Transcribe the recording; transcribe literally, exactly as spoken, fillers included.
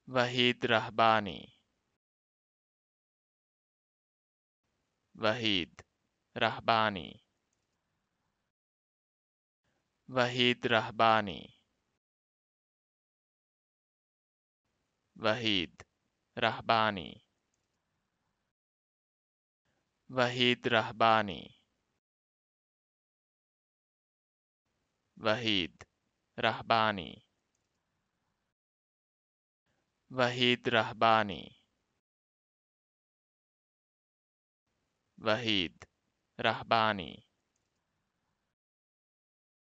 Waheed Rahbani, Waheed Rahbani, Waheed Rahbani, Waheed Rahbani, Waheed Rahbani, Waheed Rahbani, Waheed Rahbani, Waheed Rahbani.